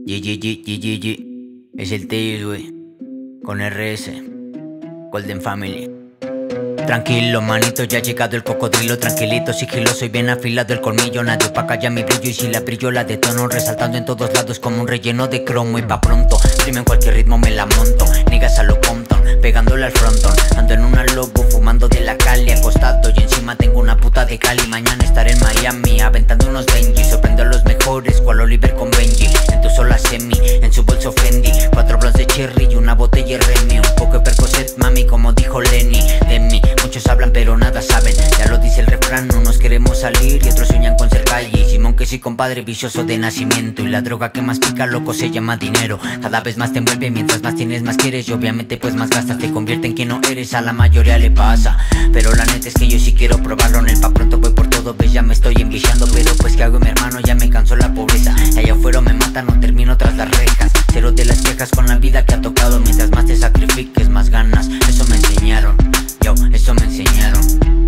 GGG, es el Tails, wey, con RS, Golden Family. Tranquilo, manito, ya ha llegado el cocodrilo. Tranquilito, sigiloso y bien afilado el colmillo. Nadie opaca ya mi brillo y si la brillo la detono, resaltando en todos lados como un relleno de cromo. Y pa' pronto, primo en cualquier ritmo me la monto. Niggas a lo Compton, pegándole al frontón. Ando en una lobo, fumando de la Cali acostado y encima tengo una puta de Cali. Mañana estaré en Miami, aventando unos Benji. Sorprendo a los mejores, cual Oliver con Benji. En tu sola semi, en su bolso Fendi. 4 blondes de cherry y una botella Remy. Un poco de Percocet, mami, como dijo Lenny. De mí muchos hablan pero nada saben, ya lo dice el refrán. Unos queremos salir y otros sueñan con ser calle. Y Simón que sí, compadre, vicioso de nacimiento. Y la droga que más pica, loco, se llama dinero. Cada vez más te envuelve, mientras más tienes más quieres. Y obviamente pues más gastas, te convierte en quien no eres. A la mayoría le pasa, pero la neta es que yo sí quiero probarlo. En el pa' pronto voy por todo, ves, ya me estoy enviciando. Pero pues que hago, mi hermano, ya me cansó la pobreza. Allá afuera me matan, no termino tras las rejas. Cero de las quejas con la vida que ha tocado. Mientras más te sacrifiques, más ganas, eso me enseñaron. Eso me enseñaron,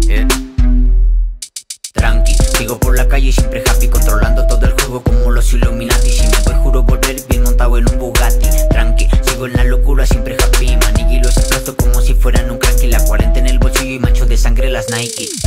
Tranqui, sigo por la calle siempre happy, controlando todo el juego como los Illuminati. Si me voy juro volver bien montado en un Bugatti. Tranqui, sigo en la locura siempre happy. Maniguilos aplasto como si fueran un crack. Y la 40 en el bolsillo y mancho de sangre las Nike.